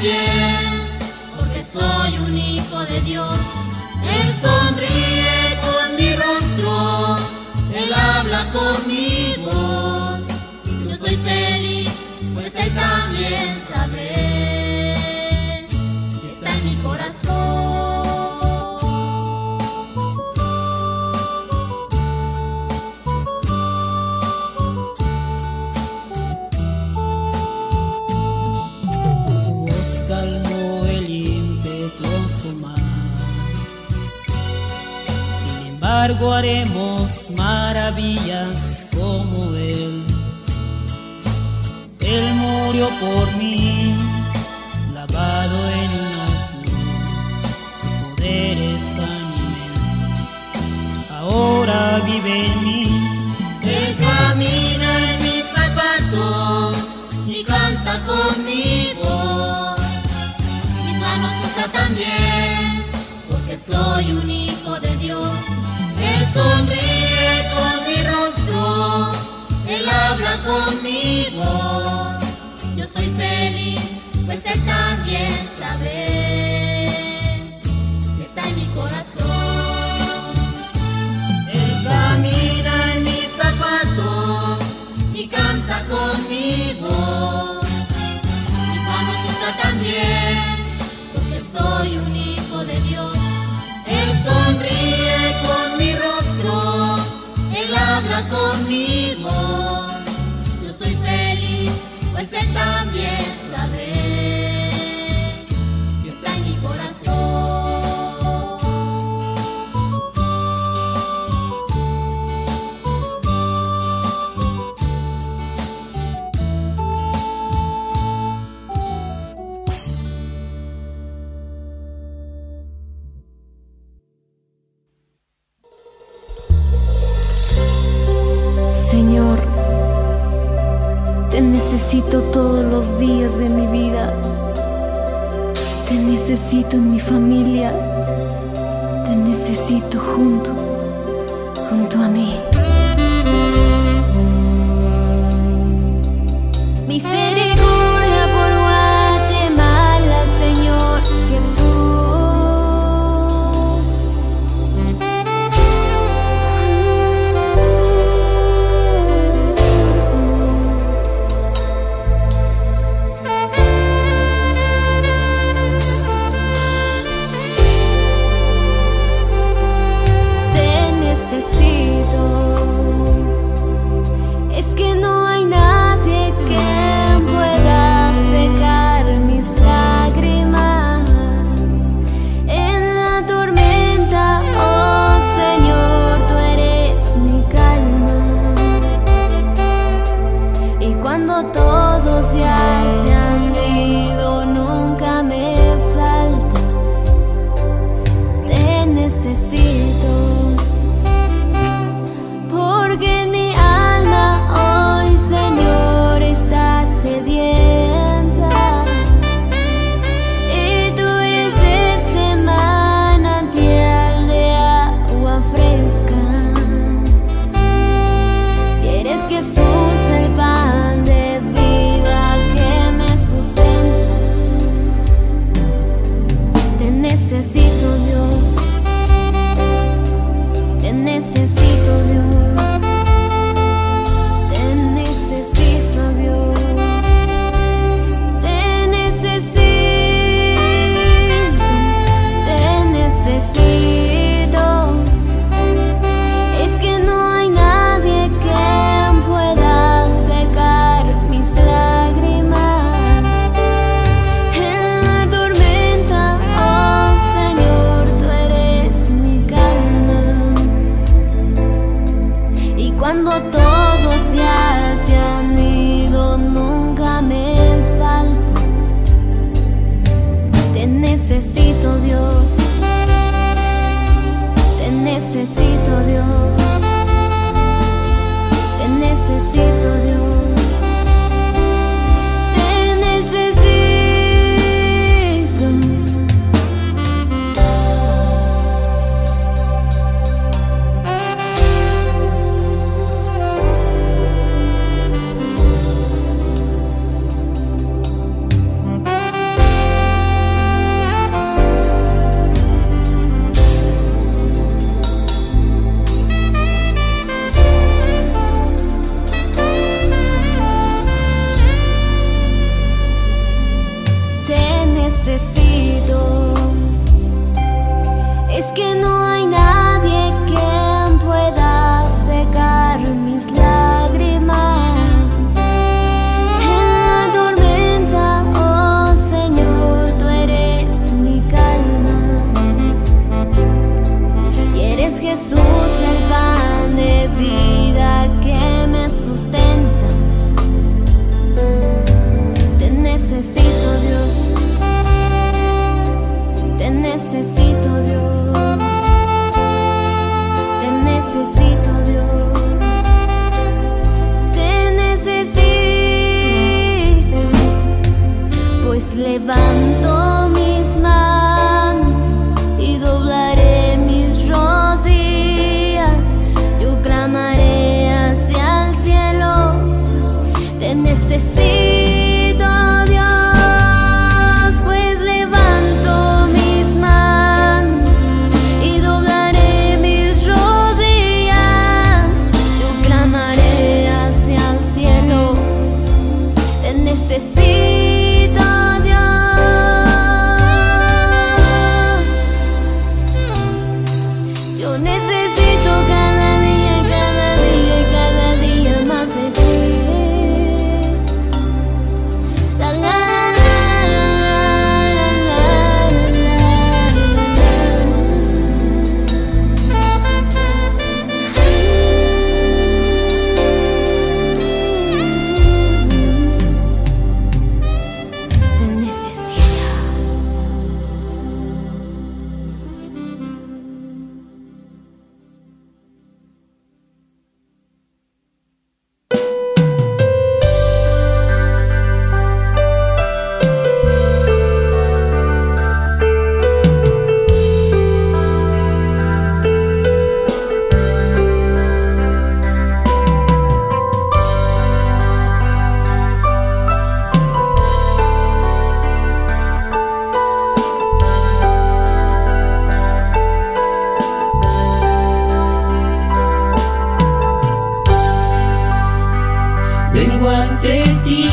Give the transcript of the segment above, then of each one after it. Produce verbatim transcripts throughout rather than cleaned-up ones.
también, porque soy un hijo de Dios. Él sonríe con mi rostro, Él habla con mi voz. Yo soy feliz, pues Él también sabe, y está en mi corazón. Calmó el impetuoso mar. Sin embargo haremos maravillas como Él. Él murió por mí, lavado en una cruz. Su poder es tan inmenso, ahora vive en mí. Él camina en mis zapatos y canta conmigo. También, porque soy un hijo de Dios. Él sonríe con mi rostro, Él habla con mi voz. Yo soy feliz, pues Él también sabe, está en mi corazón. Él camina en mis zapatos y canta conmigo. Mis manos usa también, soy un hijo de Dios. Él sonríe con mi rostro, Él habla con mi voz. Yo soy feliz, pues Él también sabe, y está en mi corazón. Señor, te necesito todos los días de mi vida. Te necesito en mi familia. Te necesito junto, junto a mí. Misericordia por Guatemala, Señor Jesús. Jesús, el pan de vida que me sustenta. Te necesito, Dios. Te necesito, Dios. Te necesito, Dios. Te necesito, pues levanto mis manos y doblaré mis rodillas. Yo clamaré hacia el cielo. Te necesito, Dios, pues levanto mis manos y doblaré mis rodillas. Yo clamaré hacia el cielo. Te necesito, Dios. Yo necesito cada día, cada día, cada día más de ti. La, la, la, te necesito. Vengo ante ti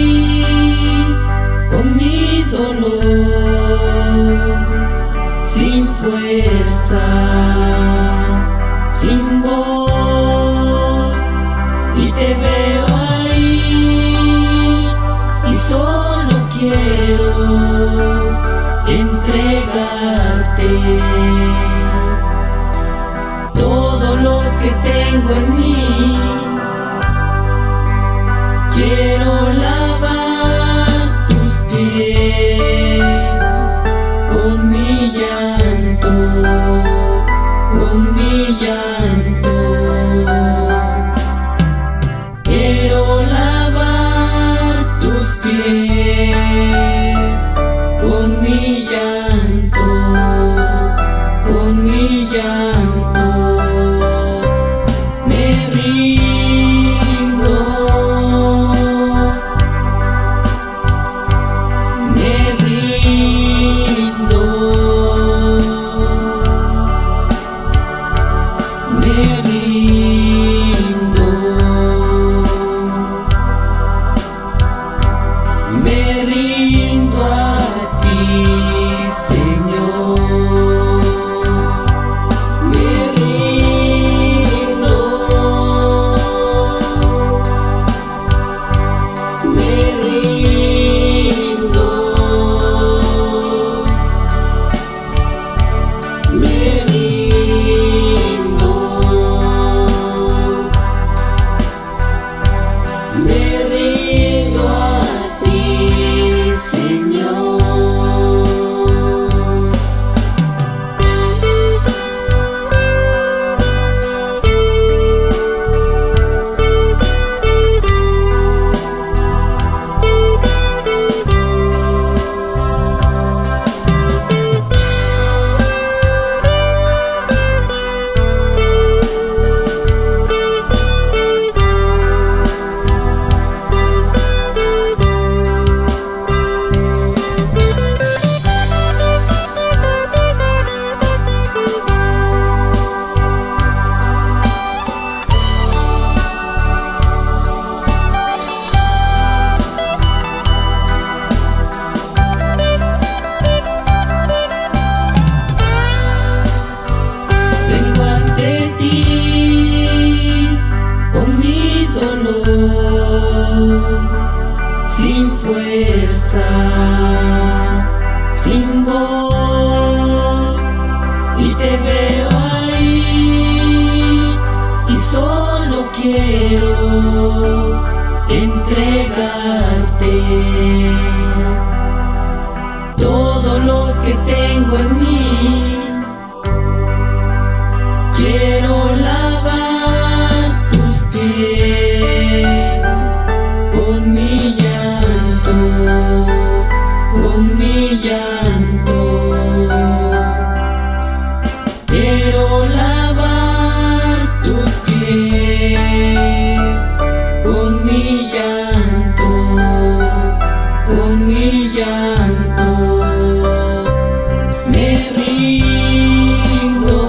con mi dolor, sin fuerzas, sin voz, y te veo ahí, y solo quiero entregarte todo lo que tengo en mí. Quiero lavar tus pies con mi llanto, con mi llanto. Quiero lavar tus pies con mi llanto, con mi llanto. Me rindo. Me rindo, me rindo, me rindo a ti, Señor. Me rindo, me rindo. Me rindo. tus pies, con mi llanto, con mi llanto, me rindo,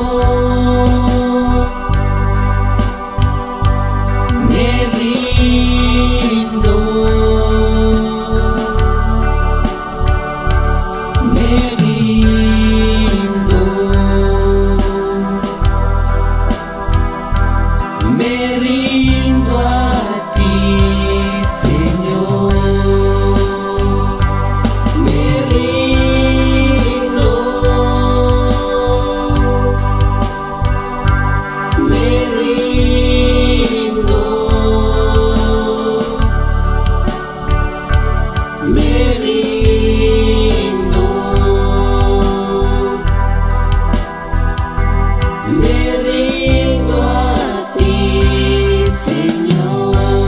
me rindo, me rindo, me rindo a ti, Señor. Me rindo, me rindo, me rindo, me rindo a ti, Señor.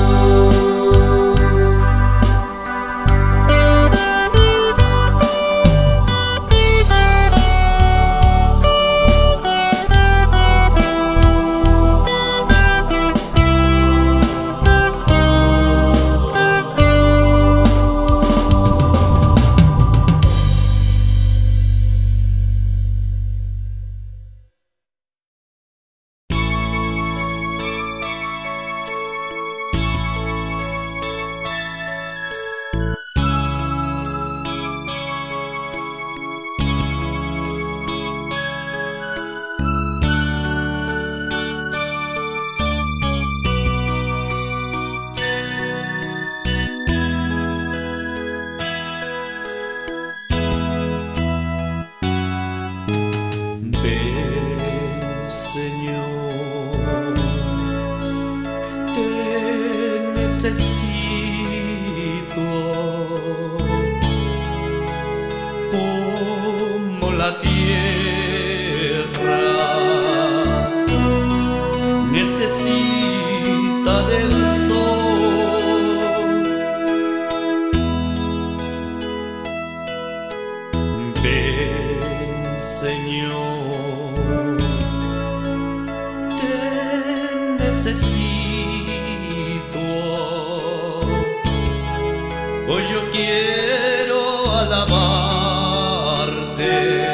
Ven, Señor, te necesito como la tierra necesita del sol. Ven, Señor, te necesito. Hoy yo quiero alabarte,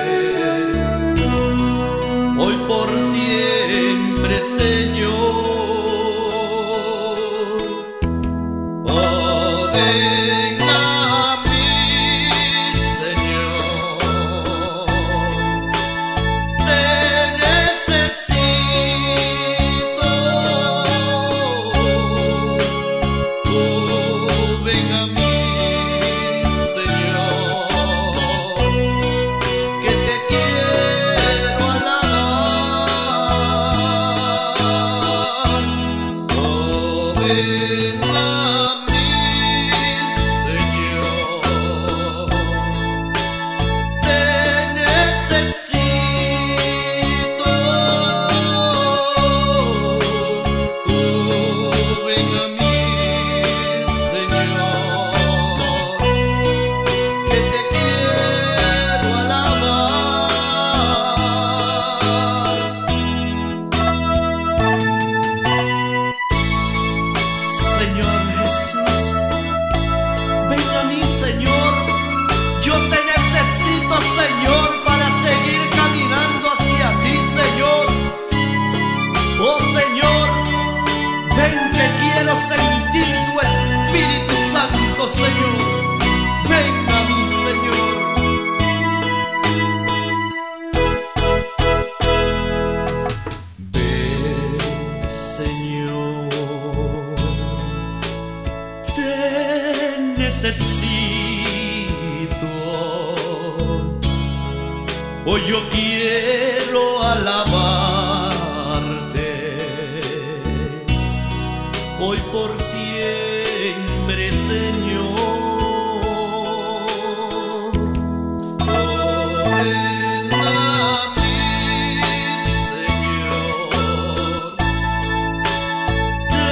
hoy por siempre, Señor. Oh, ven a mí, Señor, te necesito. Oh, ven a mí, Señor, que te quiero alabar. Oh, ven a mí, Señor, te necesito. Oh, ven a mí, Señor, que te quiero alabar. Señor Jesús, ven a mí, Señor, yo te necesito, Señor, para seguir caminando hacia ti, Señor. Oh, Señor, ven que quiero sentir tu Espíritu Santo, Señor. Ven a mí, Señor. Ven, Señor, te necesito. Hoy yo quiero alabarte, hoy por siempre, Señor. Oh, ven a mí, Señor, te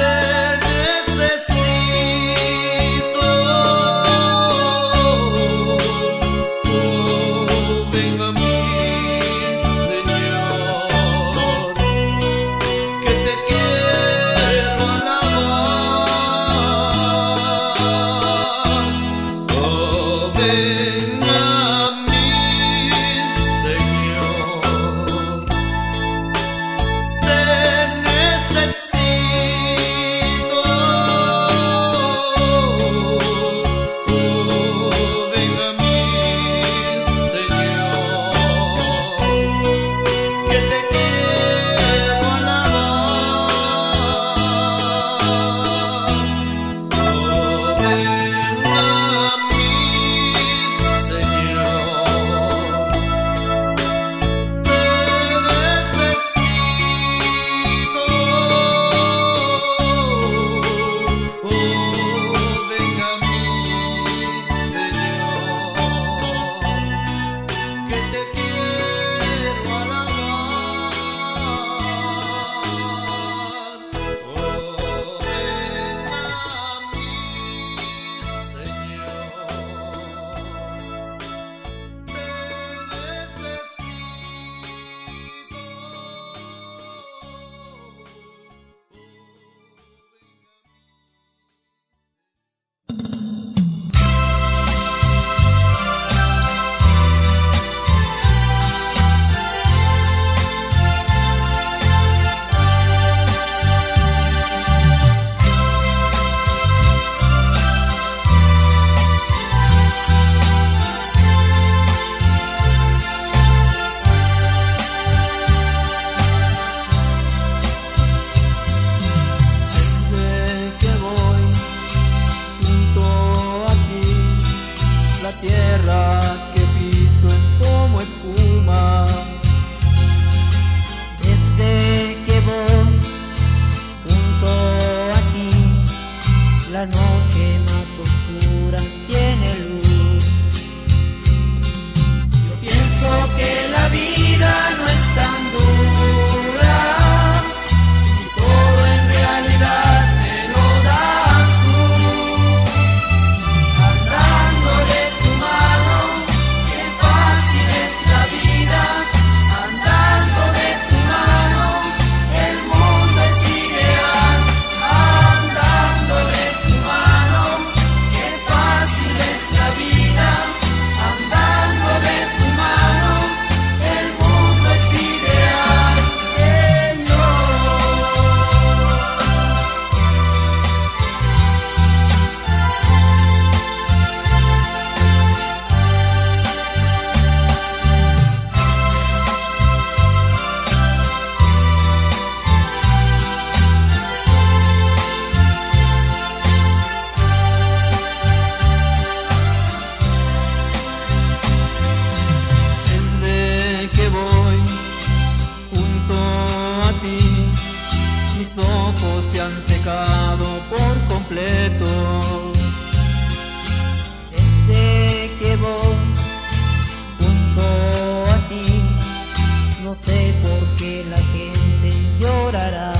necesito. Oh, ven a mí, Señor, oscura tiene luz. Yo pienso que la vida no es tan dura, si todo en realidad me lo das tú. Andando de tu mano, qué fácil es la vida. Andando de tu mano, el mundo es ideal. Andando de tu mano, qué fácil es la vida. Andando de tu mano, el mundo es ideal, Señor. Desde que voy junto a ti, mis ojos se han secado por completo. Desde que voy junto a ti, no sé por qué la gente llorará.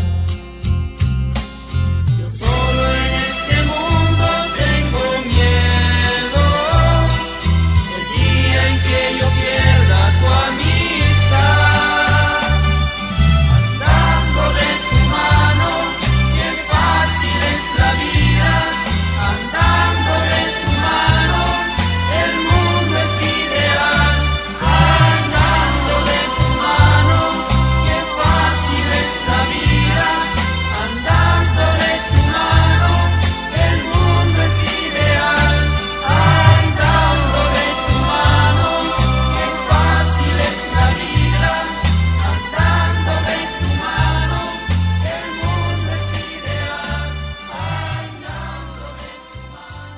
Yo solo en este mundo tengo miedo, el día en que yo pierda tu amistad. Andando de tu mano, qué fácil es la vida. Andando de tu mano, el mundo es ideal. Andando de tu mano, qué fácil es la vida. Andando de tu mano, el mundo es ideal. Andando de tu mano, qué fácil es la vida. Andando de tu mano, el mundo es ideal. Andando de tu mano.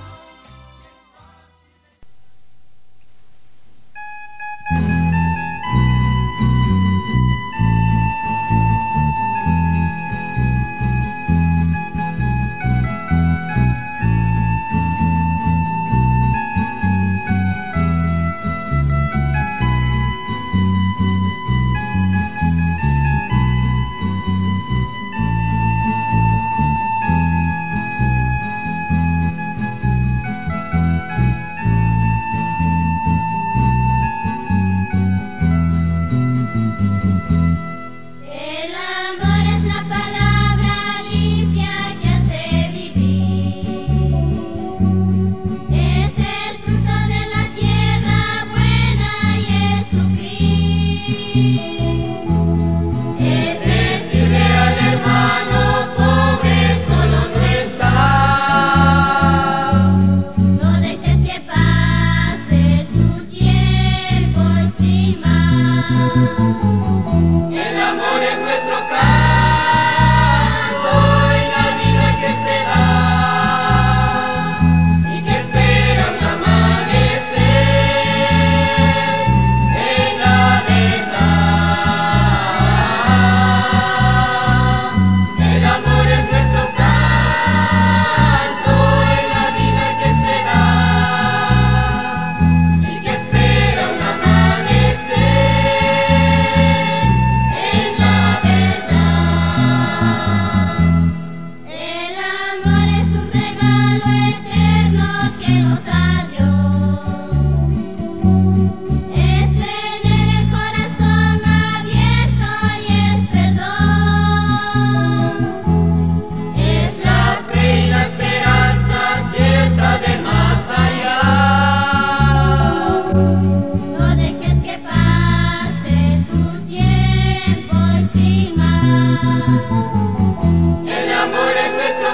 El amor es la palabra limpia que hace vivir. Es el fruto de la tierra buena y es sufrir. Es decirle al hermano pobre solo no está. No dejes que pase tu tiempo y sin más. El amor es nuestro canto y la vida que se da y que espera un amanecer en la verdad. El amor es nuestro canto y la vida que se da y que espera un amanecer en la verdad. El amor es un regalo eterno que nos da Dios. Es tener el corazón abierto y es perdón. Es la fe y la esperanza cierta del más allá. No dejes que pase tu tiempo y sin más. El amor es nuestro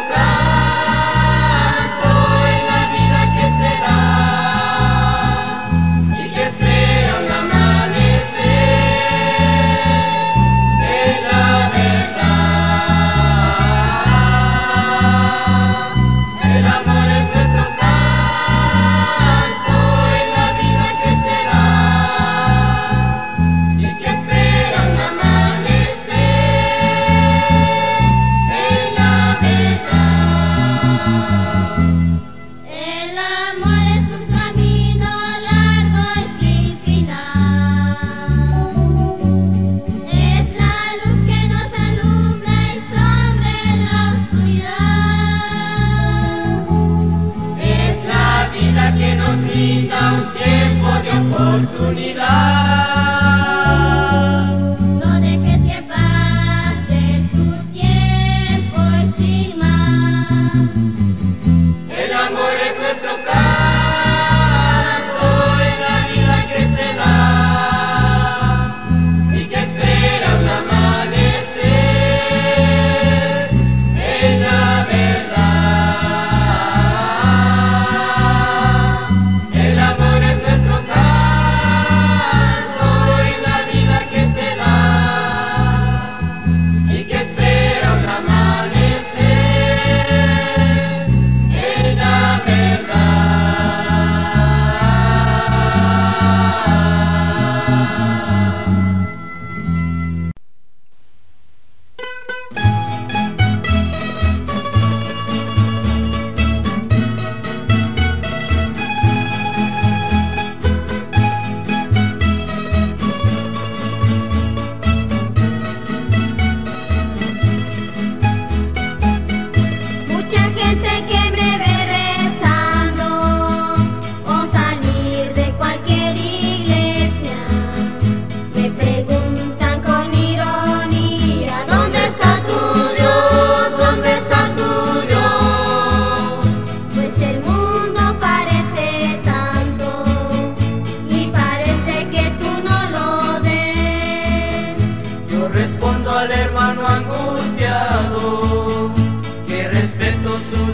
canto en la vida que se da y que espera un amanecer en la verdad. El amor es nuestro canto en la vida que se da y que espera un amanecer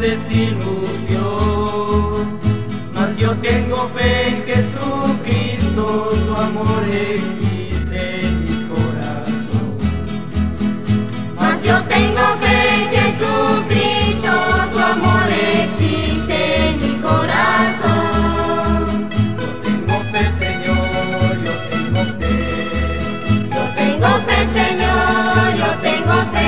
desilusión. Mas yo tengo fe en Jesucristo, su amor existe en mi corazón. Mas yo tengo fe en Jesucristo, su amor existe en mi corazón. Yo tengo fe, Señor, yo tengo fe. Yo tengo fe, Señor, yo tengo fe.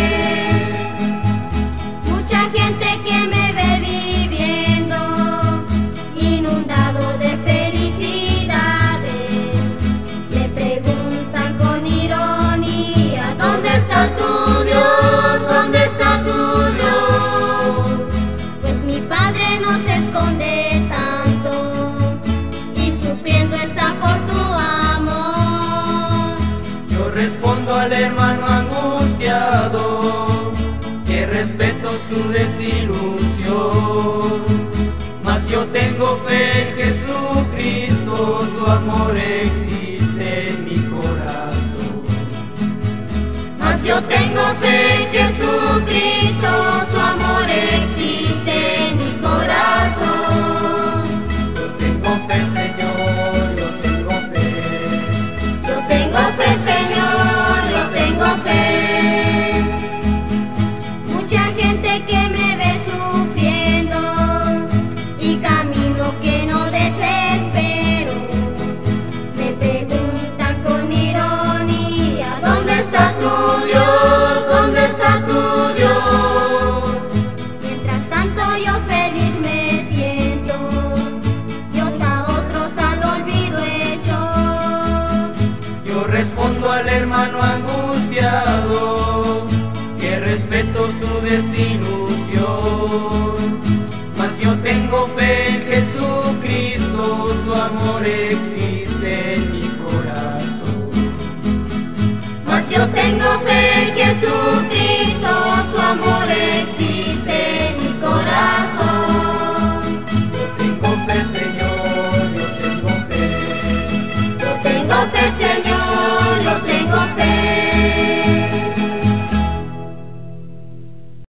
Mucha gente que me ve viviendo, inundado de felicidades, me preguntan con ironía: ¿dónde está tu Dios? ¿Dónde está tu Dios? Pues mi Padre no se esconde tanto y sufriendo está por tu amor. Yo respondo al hermano angustiado que respeto su desilusión. Mas yo tengo fe en Jesucristo, su amor existe en mi corazón. Mas yo tengo fe en Jesucristo, su amor existe en mi corazón. Yo tengo fe, Señor, yo tengo fe. Yo tengo fe, Señor, yo tengo fe. Mucha gente que me ve sufriendo y camino que no desespero, me preguntan con ironía: ¿dónde está tu Dios? ¿Dónde está tu Dios? Mientras tanto yo feliz me siento, Dios a otros al olvido hecho. Yo respondo al hermano angustiado que respeto su desilusión. Mas yo tengo fe en Jesucristo, su amor existe en mi corazón. Mas yo tengo fe en Jesucristo, su amor existe en mi corazón. Yo tengo fe, Señor, yo tengo fe. Yo tengo fe, Señor.